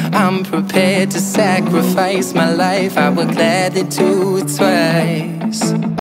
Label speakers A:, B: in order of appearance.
A: I'm prepared to sacrifice my life. I would gladly do it twice.